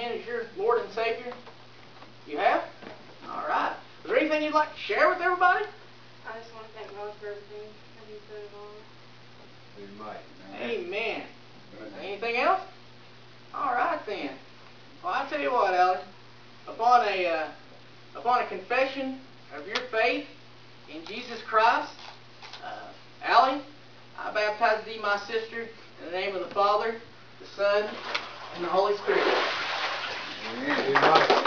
Him as your Lord and Savior? You have? All right. Is there anything you'd like to share with everybody? I just want to thank God for everything that He's done in my life. Amen. Anything else? All right then. Well, I tell you what, Allie. Upon a confession of your faith in Jesus Christ, Allie, I baptize thee, my sister, in the name of the Father, the Son, and the Holy Spirit. Amen.